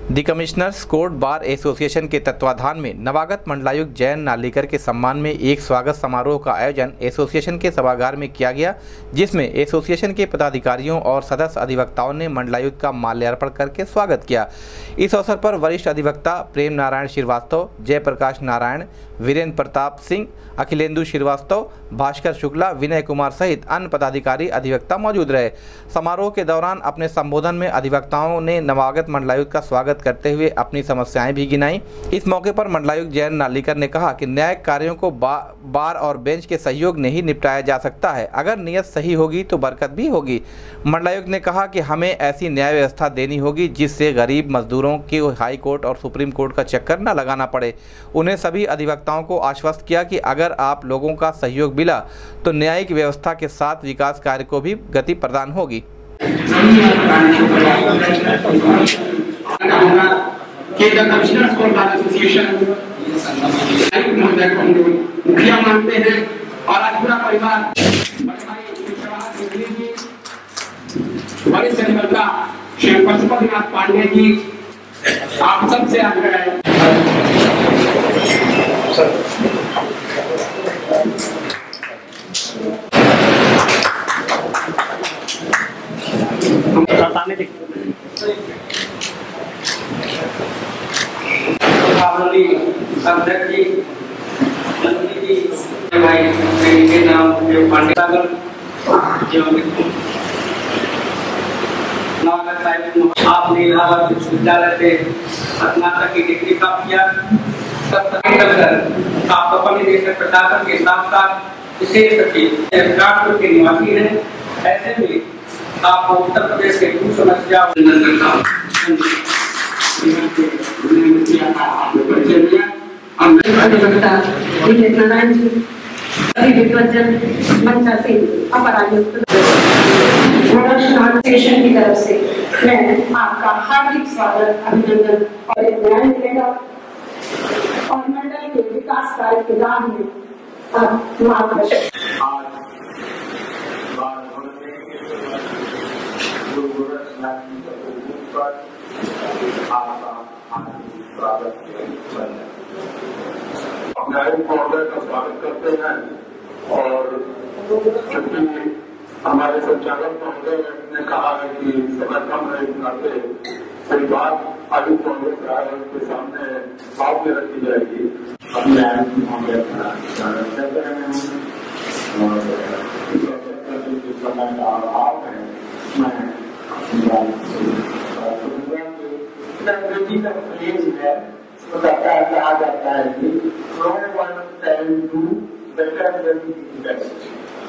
दी commissioners court bar association के तत्वाधान में नवागत मंडलायुक्त जयंत नार्लिकर के सम्मान में एक स्वागत समारोह का आयोजन एसोसिएशन के सभागार में किया गया, जिसमें एसोसिएशन के पदाधिकारियों और सदस्य अधिवक्ताओं ने मंडलायुक्त का माल्यार्पण करके स्वागत किया। इस अवसर पर वरिष्ठ अधिवक्ता प्रेम नारायण श्रीवास्तव, जयप्रकाश नारायण, वीरेंद्र प्रताप सिंह, अखिलेंदु श्रीवास्तव, भास्कर शुक्ला, विनय कुमार सहित अन्य पदाधिकारी अधिवक्ता मौजूद रहे। समारोह के दौरान अपने संबोधन में अधिवक्ताओं ने नवागत मंडलायुक्त का स्वागत करते हुए अपनी समस्याएं भी गिनाई। इस मौके पर मंडलायुक्त जयंत नार्लिकर ने कहा कि न्यायिक कार्यों को बार और बेंच के सहयोग नहीं निपटाया जा सकता है। अगर नीयत सही होगी तो बरकत भी होगी। मंडलायुक्त ने कहा कि हमें ऐसी न्याय व्यवस्था देनी होगी जिससे गरीब मजदूरों को हाई कोर्ट और सुप्रीम कोर्ट का चक्कर न लगाना पड़े। उन्हें सभी अधिवक्ताओं को आश्वस्त किया कि अगर आप लोगों का सहयोग मिला तो न्यायिक व्यवस्था के साथ विकास कार्य को भी गति प्रदान होगी। मुखिया मानते हैं और आज पूरा परिवार वरिष्ठ अधिवक्ता श्री पशुपतिनाथ पांडे जी, आप सबसे आग्रह है अध्यक्ष जी, भाई के नाम पांडे सागर आपने इलाहाबाद विश्वविद्यालय से स्नातक की डिग्री प्राप्त किया। आप अपने देश के प्रशासन के साथ साथ विशेष सचिव कानपुर के निवासी हैं। ऐसे में आपको उत्तर प्रदेश के कुछ समस्या नारायण जी, एसोसिएशन की तरफ से मैं आपका हार्दिक स्वागत, अभिनंदन और एक न्याय मिलेगा और मंडल के विकास कार्य के लाभ में मार्गदर्शन। न्यायिक महोदय का स्वागत करते हैं और क्योंकि हमारे संचालक महोदय ने कहा है कि समय कम है, इस नाते कोई बात आयुक्त महोदय के सामने बात में रखी जाएगी। अब न्यायिक महोदय का स्वागत करते हैं और इस समय का अभाव है, मैं अंग्रेजी का फ्रेज है, कहा जाता है कि no one can do better than the best।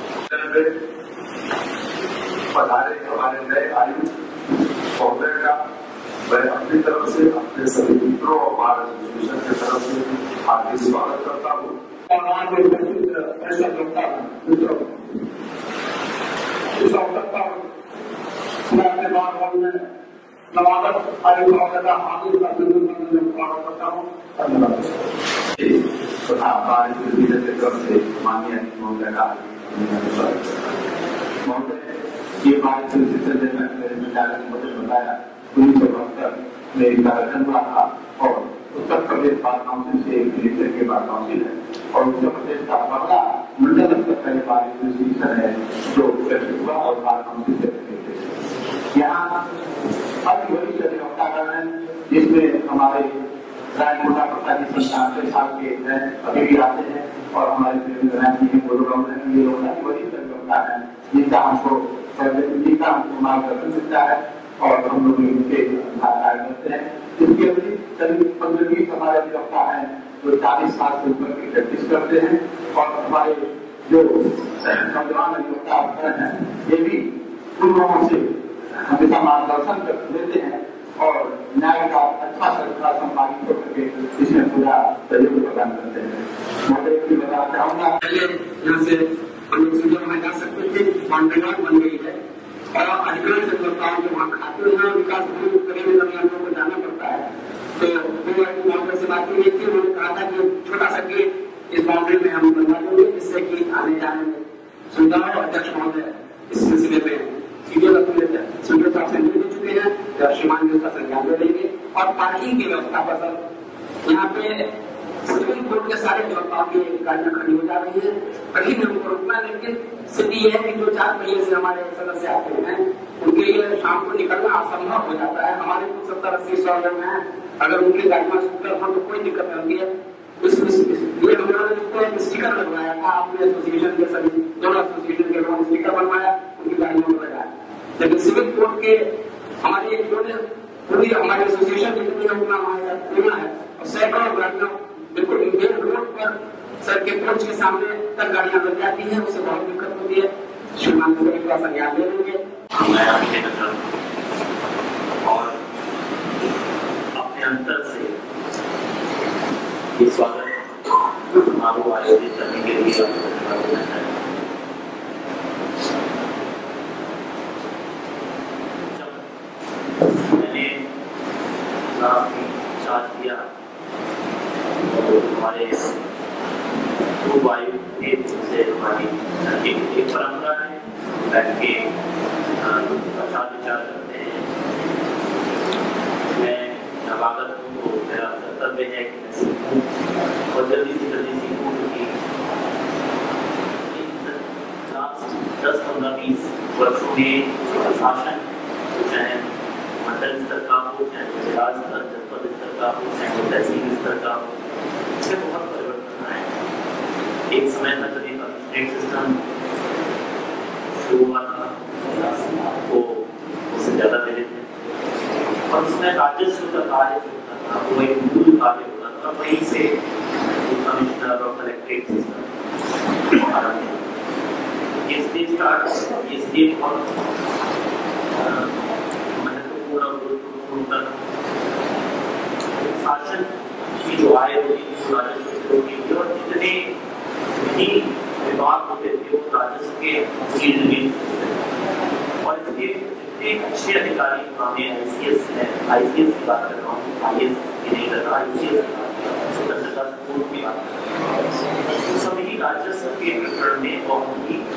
पधारे हमारे नए आयुक्त महोदय का मैं अपनी तरफ से, अपने सभी मित्रों और भारत एसोसिएशन की तरफ से हार्दिक स्वागत करता हूँ। ऐसा करता हूँ मित्रों, इस अवसर पर मैं अपने बार में नवागत आयुक्त महोदय का हार्दिक अभिनंदन करता हूँ। धन्यवाद। से माननीय महोदय का ये बात मुझे बताया 1972 में एक कार्यक्रम हुआ था और उत्तर प्रदेश बार काउंसिल से एक मिनिस्टर के बार काउंसिल है और उत्तर प्रदेश का पहला मंडल स्तर का बार एसोसिएशन है जो गठित हुआ और बार काउंसिल से यहाँ अति वरिष्ठ अधिवक्तागण है, जिसमें हमारे रायकोटा प्रसाद जी 97 साल के हैं, अभी भी आते हैं और हमारे ये लोग वरिष्ठ अधिवक्ता है जिनका हमको मार्गदर्शन मिलता है और हम लोग इनके कार्य करते हैं। इसके अतिरिक्त करीब 15-20 हमारे अधिवक्ता हैं जो 40 साल से ऊपर की प्रैक्टिस करते हैं और हमारे जो नौजवान अधिवक्ता हैं ये भी उन लोगों से हमेशा मार्गदर्शन देते हैं और न्याय का अच्छा श्रृंखला संपादित हो सके इसमें पूरा सहयोग प्रदान करते हैं। मैं बताना चाहूंगा यहाँ से हम लोग सुझाव में जा सकते थे, बाउंड्रीलाइन बन गई है और अधिकांश अधिवक्ताओं के वहाँ खाते हैं विकास भूमि करने में हम लोगों को जाना पड़ता है। तो वो से बात की थी, उन्होंने कहा था कि छोटा सा गेट इस बाउंड्री में हम बनवा देंगे जिससे कि आने जाने में सुविधा हो। अध्यक्ष महोदय इस सिलसिले में सीधे सीधे साहब से मिल चुके हैं, श्रीमान जी उसका संज्ञान ले लेंगे और पार्किंग की व्यवस्था पर सर यहाँ पे सिविल कोर्ट के सारे व्यवस्थाओं की गाड़ियां खड़ी हो जा रही है, कठिन हमको रुकना, लेकिन स्थिति यह है कि जो 4 पहिए से हमारे सदस्य आते हैं उनके लिए शाम को निकलना असंभव हो जाता है। हमारे कुछ 70-80 लोग हैं, अगर उनकी गाड़ियां स्कूटर हो तो कोई दिक्कत नहीं होती है। इसलिए हमने इसको एक स्टिकर लगवाया था, अपने एसोसिएशन के सभी दोनों एसोसिएशन के लोगों ने स्टिकर बनवाया, उनकी गाड़ियों को लगाया। लेकिन सिविल कोर्ट के हमारी एक पूरी हमारे एसोसिएशन की जितनी योजना है और सैकड़ों गाड़ियां बिल्कुल मेन रोड पर सर के कोच के सामने तक गाड़ियां लग जाती है, उससे बहुत दिक्कत होती है। श्रीमान सभी थोड़ा सा ध्यान दे देंगे। और अपने अंतर से ये स्वागत समारोह आयोजित करने के लिए आपको देना चाहिए। जब मैंने क्लास में चार्ज किया तो हमारे पूर्व आयु के से हमारी एक परंपरा है, बैठ के प्रचार विचार करते हैं। मैं नवागत हूँ तो मेरा कर्तव्य है कि मैं सीखूँ और जल्दी से जल्दी सीखूँ, क्योंकि 10-15-20 वर्षों में शासन चाहे मंडल स्तर का हो, चाहे जिला स्तर, जनपद स्तर का हो, चाहे तहसील स्तर का हो, इसमें बहुत परिवर्तन आए। एक समय था जब एक स्टेट सिस्टम शुरू हुआ था, वो उससे ज्यादा दे देते और उसमें राजस्व का कार्य होता था, वो एक मूल कार्य होता था, वहीं से कमिश्नर और कलेक्ट्रेट सिस्टम आरंभ। ये स्टेज बहुत महत्वपूर्ण और गुरुत्वपूर्ण शासन की जो आय होती थी राजस्व होती थी और जितने भी विभाग होते थे वो राजस्व के और इसलिए जितने अच्छे अधिकारी हमें ICS है, ICS की बात कर रहा हूँ, IAS की नहीं कर रहा, ICS स्वतंत्रता से पूर्व की बात कर रहा हूँ, सभी राजस्व के प्रकरण में बहुत ही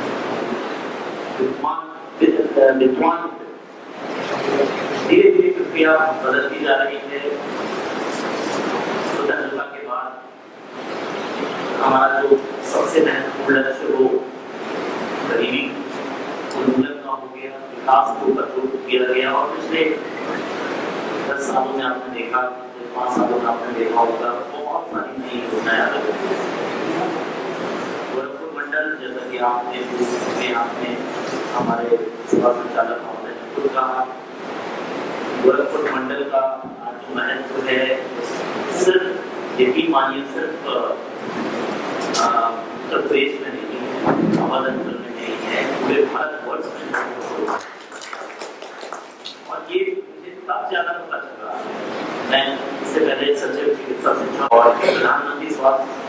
विद्वान धीरे धीरे प्रक्रिया बदलती जा रही है। स्वतंत्रता के बाद हमारा जो सबसे महत्वपूर्ण लक्ष्य वो गरीबी उन्मूलन का हो गया, विकास के ऊपर जोर दिया गया और पिछले 10 सालों में आपने देखा, 5 सालों में आपने देखा होगा बहुत सारी नई योजनाएं आ रही हैं। गोरखपुर मंडल, जैसा कि आपने हमारे सेवा संचालक महोदय ने खुद कहा, गोरखपुर मंडल का जो महत्व है सिर्फ यही मानिए सिर्फ उत्तर प्रदेश में नहीं है, अवध अंचल में नहीं है, पूरे भारतवर्ष में। और ये मुझे तब ज्यादा पता चला, मैं इससे पहले सचिव चिकित्सा शिक्षा और प्रधानमंत्री स्वास्थ्य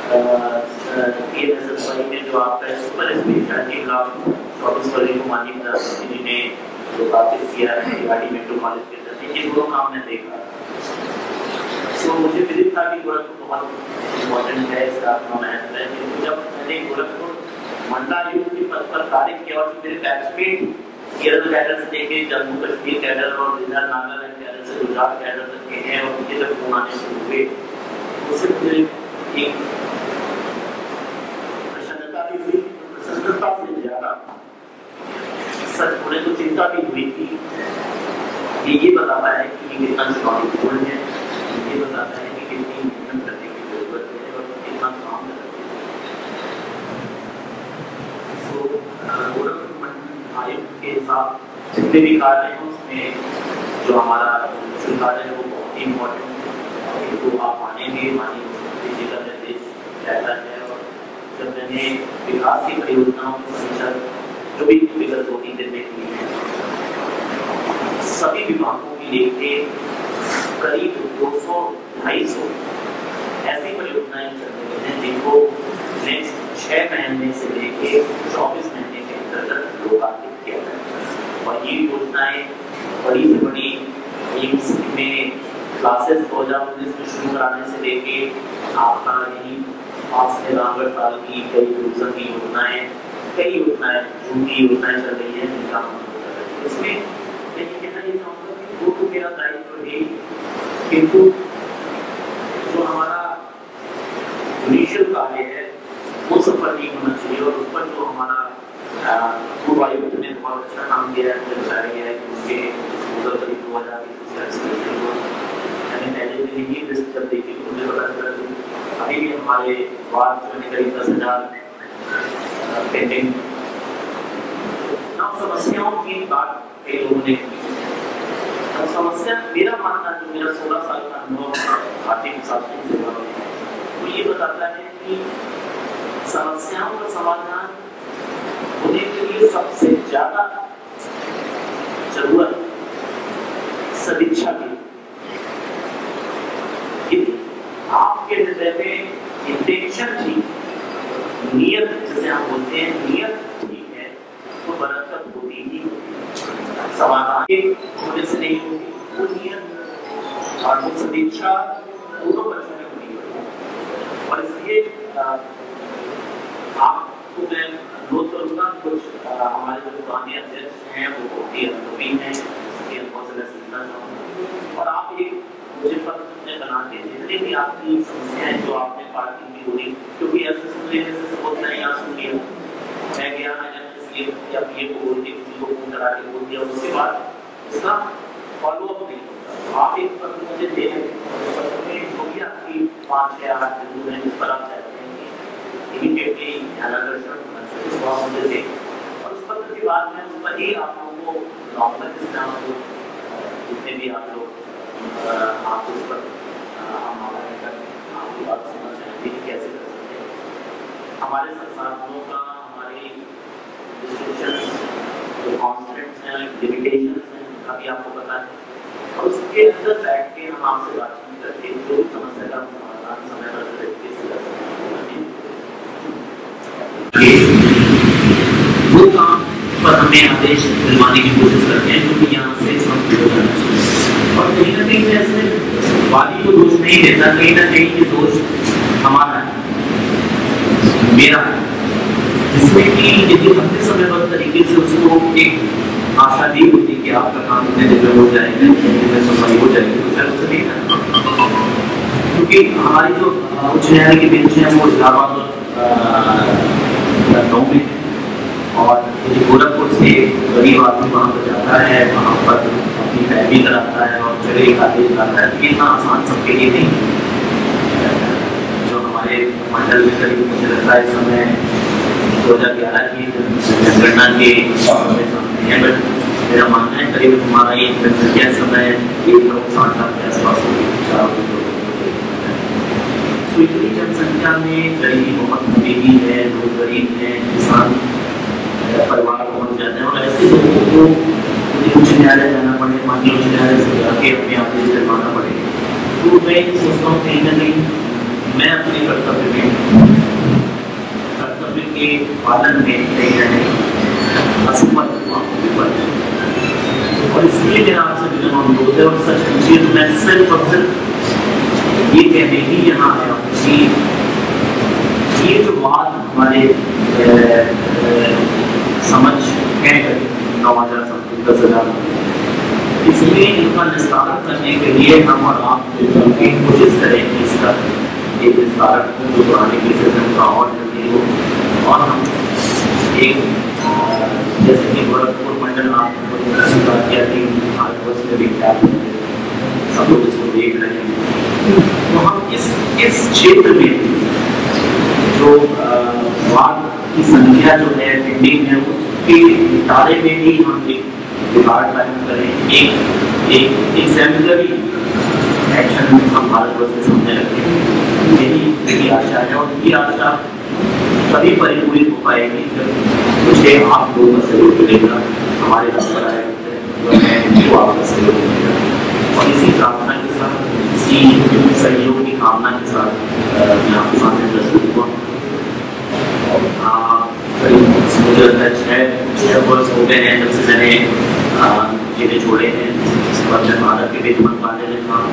में जो आपका सुपर स्पेशलिटी ब्लॉक 24 फरवरी को माननीय प्रधानमंत्री ने जो स्थापित किया है गुवाहाटी मेडिकल कॉलेज के अंदर, ये दोनों काम मैं देखा। तो मुझे विदित था कि गोरखपुर बहुत इम्पोर्टेंट है, इसका अपना महत्व है। लेकिन जब मैंने गोरखपुर मंडलायुक्त के पद पर कार्य किया और मेरे बैचमेट केरल कैडर से लेके जम्मू कश्मीर कैडर और इधर नागालैंड कैडर से गुजरात कैडर तक के हैं और उनके जब फोन आने शुरू हुए, उससे मुझे एक प्रसन्नता भी हुई, प्रसन्नता से ज्यादा सच बोले तो चिंता भी हुई थी। ये बताता है कि ये कितना चुनौतीपूर्ण है, ये बताता है कि कितनी मेहनत करने की जरूरत है और कितना काम करना है। गोरखपुर आयुक्त के साथ जितने भी कार्य हैं उसमें जो हमारा कार्य है वो बहुत ही इम्पोर्टेंट है, तो आप मानेंगे मानिए जी का निर्देश रहता है। और जब मैंने विकास की परियोजनाओं की समीक्षा जो भी विगत 2-3 दिन में की है, सभी विभागों की लेके करीब 200-250 ऐसी परियोजनाएं चल रही हैं जिनको नेक्स्ट 6 महीने से लेके 24 महीने के अंतर्गत लोकार्पित किया जाए। और ये योजनाएं बड़ी से बड़ी एम्स में क्लासेस 2019 में शुरू कराने से लेके आपका यही पास में रामगढ़ साल की कई टूरिज्म की योजनाएं, कई योजनाएं झूठी योजनाएं चल रही है जिनका हम इसमें। लेकिन कहना ये चाहूँगा कि वो तो मेरा दायित्व है किंतु जो हमारा जुडिशियल कार्य है वो सफल नहीं होना चाहिए, और उस पर जो हमारा पूर्व आयुक्त ने बहुत अच्छा काम किया है, दर्शाया गया है कि उनके करीब 2000 मैंने पहले भी ये लिस्ट जब देखी तो मुझे पता चला कि अभी भी हमारे वार्ड में करीब 10,000 पेंडिंग। समस्याओं की बात कई लोगों ने की। समस्या मेरा मानना, जो मेरा 16 साल का अनुभव भारतीय प्रशासनिक सेवा में है, वो ये बताता है कि समस्याओं का समाधान होने के लिए सबसे ज्यादा जरूरत सदिच्छा की। आपके हृदय में इंटेंशन ठीक, नियत जिसे हम बोलते हैं, नियत ठीक है, तो बरकत होती ही होती है। समाधान होने से नहीं होती, वो नियत और वो सदिच्छा दोनों पक्षों में होनी होती। और इसलिए आपको मैं अनुरोध करूंगा, कुछ हमारे जो पुराने अध्यक्ष हैं वो बहुत ही अनुभवी हैं, और आप एक मुझे पत्र बनाते जितने भी आपकी समस्याएं जो आपने पार्टी में हुई, क्योंकि ऐसे सुन लेने से बहुत नहीं यहाँ सुन लिया, मैं गया ना इसलिए जब ये बोल के किसी को फोन करा के बोल दिया, उसके बाद इसका फॉलोअप नहीं होता। आप एक पत्र मुझे दे दें, पत्र में जो भी आपकी 5 या 8 बिंदु हैं जिस पर आप चाहते हैं कि इमीडिएटली ध्यानाकर्षण मुझे दें, और उस पत्र के बाद में उस पर ही आप लोगों को नॉर्मल जितने भी आप लोग आप उस पर आपकी बात समझ चाहेंगे कि कैसे कर सकते हैं। हमारे संसाधनों का, हमारे रिस्ट्रिक्शंस, जो कॉन्स्टेंट्स हैं, लिमिटेशंस हैं, उनका भी आपको पता है, और उसके अंदर बैठ के हम आपसे बातचीत करके जो समस्या का समाधान समय पर तरीके से कर सकते हैं। वो काम पर हमें आदेश दिलवाने की कोशिश करते हैं, क्योंकि यहाँ से समाप्त हो जाना चाहिए। और कहीं ना कहीं ऐसे वादी को दोष नहीं देता, कहीं ना कहीं ये दोष हमारा है, मेरा है, जिसमें कि यदि लंबे समय पर तरीके से उसको एक आशा दी होती कि आपका काम इतने दिन में हो जाएगा, इतने सफाई हो जाएगी, तो शायद उसे नहीं था। क्योंकि हमारी जो उच्च न्यायालय की बेंच है वो इलाहाबाद और लखनऊ में, और गोरखपुर से गरीब आदमी वहाँ पर जाता है, वहाँ पर अपनी पैरवी कराता है और फिर एक आदेश लाता है। इतना आसान सबके लिए नहीं। जो हमारे मंडल में करीब मुझे लगता है इस समय 2011 की जनगणना के सामने है, बट मेरा मानना है करीब हमारा ये जनसंख्या समय 1,60,000 के आसपास होगी। तो इतनी जनसंख्या में गरीबी बहुत गरीबी है, लोग गरीब हैं, किसान परिवार पहुंच जाते हैं, और ऐसे लोगों को उच्च न्यायालय जाना पड़े, माननीय उच्च न्यायालय से जाके अपने आप से करवाना पड़े। तो मैं सोचता हूँ कहीं ना कहीं मैं अपने कर्तव्य के पालन में कहीं ना कहीं असफल हुआ, और इसलिए मेरा आपसे विनम्र अनुरोध है, और सच पूछिए तो मैं सिर्फ और सिर्फ ये कहने ही यहाँ आया हूँ कि ये जो बात हमारे समझ है 9,000 समथिंग 10,000, इसलिए इनका निस्तारण करने के लिए हम और आप कोशिश करें कि इसका एक निस्तारण जो पुराने केसेस हैं उनका और जल्दी हो, और हम एक जैसे कि गोरखपुर मंडल आपने स्वीकार किया कि भारतवर्ष में भी क्या सब लोग इसको देख रहे हैं, तो हम इस क्षेत्र में जो वार्ड की संख्या जो है पेंडिंग है उसके निपटारे में भी हम एक विभाग कायम करें, एक एग्जाम्पलरी एक्शन हम भारतवर्ष के सामने रखें। यही आशा है, और ये आशा तभी परिपूरित हो पाएगी जब मुझे आप लोगों का सहयोग मिलेगा, हमारे हाथ पर आए तो आपका सहयोग मिलेगा, और इसी प्रार्थना के साथ, इसी सहयोग की कामना के साथ मैं आपके सामने प्रस्तुत हुआ। मुझे लगता है 6 वर्ष हो गए हैं जब से मैंने जिन्हें छोड़े हैं। इसके बाद मैं भारत के वेतन मंत्रालय में था,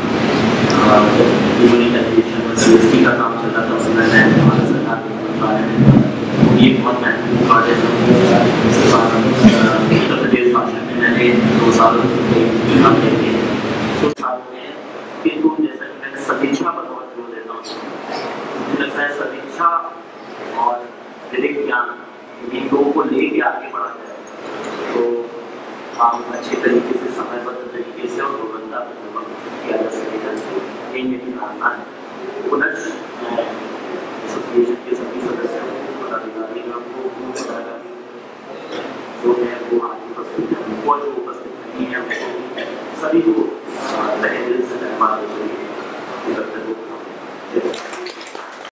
जीएसटी का काम चल रहा था, उसमें मैं भारत सरकार के मंत्रालय में था, ये बहुत महत्वपूर्ण कार्य था। उसके बाद उत्तर प्रदेश शासन में मैंने 2 साल काम किए, 2 साल हो गए। सदिच्छा पर बहुत जोर देता हूँ। मुझे लगता है सदिच्छा और विधिक ज्ञान इन दो को लेके आगे बढ़ा जाए तो काम अच्छे तरीके से समयबद्ध तरीके से और गुणवत्तापूर्वक किया जा सकेगा। यही मेरी धारणा है। पुनः एसोसिएशन के सभी सदस्यों को, पदाधिकारियों को, जो है वो आज उपस्थित है, वो जो उपस्थित नहीं है उनको सभी को तहे दिल से धन्यवाद देते हैं।